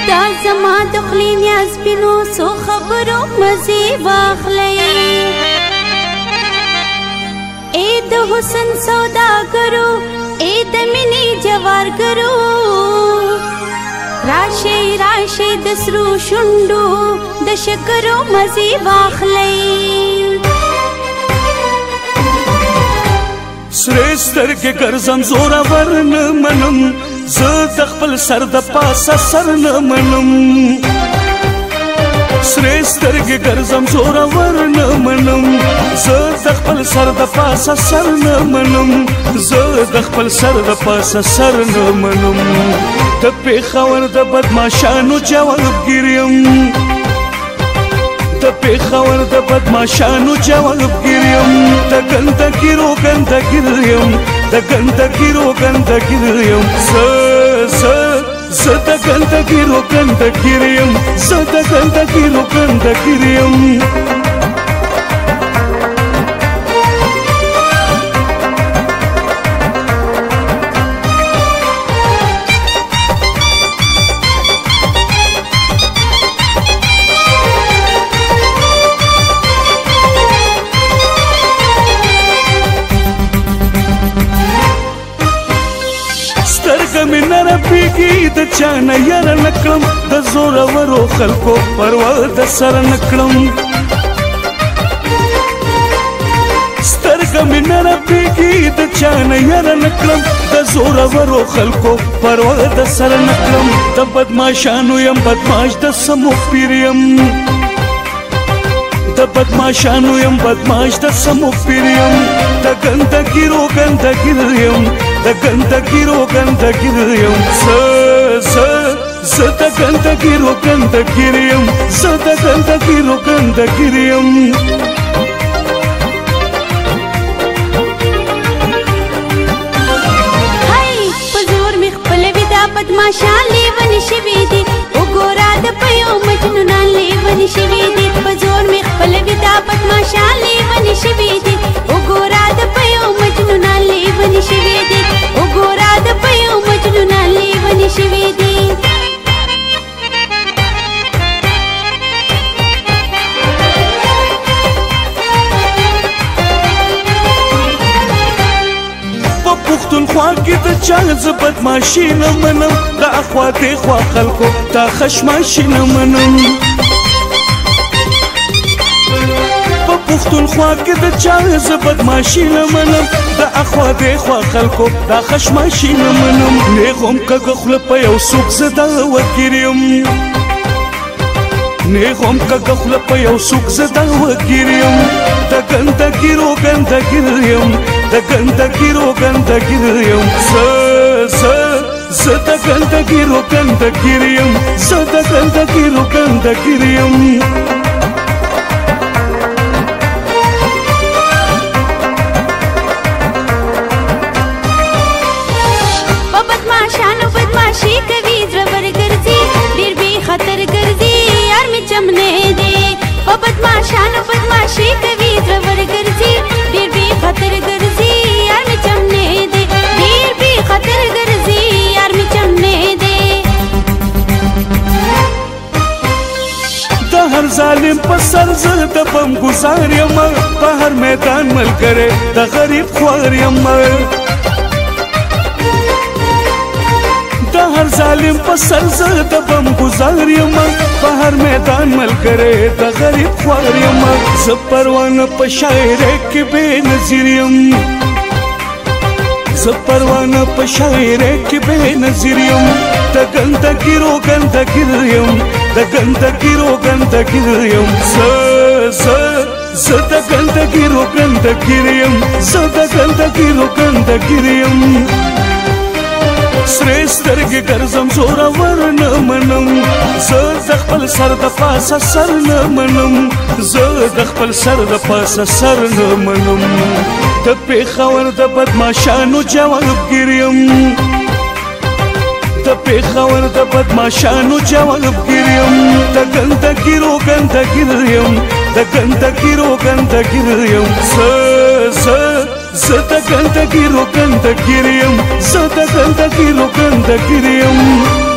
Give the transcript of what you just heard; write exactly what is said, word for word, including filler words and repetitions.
دا زما د خولې نیاز بینو څو خبرو مزې واخلئ اے د حسن سوداګرو اے د مینې جوارګرو راشئ راشئ د سرو شونډو د شکرو مزې واخلئ سرې سترګې ګرځم زورور نه منم زه د خپل سر د پاسه سر نه منم سرې سترګې ګرځم زورور نه منم زه د خپل سر د پاسه سر نه منم زه د خپل سر د پاسه سر نه منم د پېښور د بدماشانو جوابګیر یم د پېښور د بدماشانو جوابګیر یم د ګندګیرو ګندګیر یم د ګندګیرو ګندګیر یم زه زه زه د ګندګیرو ګندګیر یم زه د ګندګیرو ګندګیر یم مې نه رپېږي د چا نه یره نه کړم د زورورو خلکو پروا د سره نه کړم سترګه مې نه رپېږي د چا نه یره نه کړم د زورورو خلکو پروا د سره نه کړم د بدماشانو یم بدماش د سمو پیر یم د بدماشانو یم بدماش د سمو پیر یم د ګندګیرو ګندګیر یم د ګندګیرو ګندګیر یم زه زه زه د ګندګیرو ګندګیر یم زه د ګندګیرو ګندګیر یم هی په زور مې خپله وي دا بدماشان لیونې شوي دي وګوره د پیو مجنونان لیونې شوي دي په زور مې خپله وي دا بدماشان لیونې شوي دي وګوره د پیو مجنونان لیونې شوي دي وګوره د پیو مجنونان لیونې شوي دي په پښتونخوا کې د چا زه بدماشي نه منم د اخوا دېخوا خلکو دا خشماشي نه منم په پښتونخوا کې د چا زه بدماشي نه منم د اخوا دېخوا خلکو دا خشماشي نه منم نیغ هم کږه خوله په یو څوک زه دا وګیر یم نیغ هم کږه خوله په یو څوک زه دا وګیر یم د ګندګیرو ګندګیر یم د ګندګیرو ګندګیر یم زه زه زه د ګندګیرو ګندګیر یم زه د ګندګیرو ګندګیر یم بدماشانو بدماشي کوي زړور ګرځي ډېر بې خطر ګرځي یار مې چمنې دی په بدماشانو بدماشي کوي زړور ګرځي ډېر بې خطر ګرځي یار مې چمنې دی ډېر بې خطر ګرځي یار مې چمنې دی د هر ظالم په سر زه د بم ګزار یم په هر میدان ملګری د غریب خوار یم د هر ظالم په سر زه د بم ګزار یم په هر میدان ملګری د غریب خوار یم زه پروانه په شاعرۍ کې بې نظیر یم زه پروانه په شاعرۍ کې بې نظیر یم د ګندګیرو ګندګیر یم د ګندګیرو ګندګیر یم زه زه زه د ګندګیرو ګندګیر یم زه د ګندګیرو ګندګیر یم سرې سترګې ګرځم زورور نه منم زه د خپل سر د پاسه سر نه منم زه د خپل سر د پاسه سر نه منم د پېښور د بدماشانو جوابګیر یم د پېښور د بدماشانو جوابګیر یم د ګندګیرو ګندګیر یم د ګندګیرو ګندګیر یم زه زه زه د ګندګیرو ګندګیر یم زه د ګندګیرو ګندګیر یم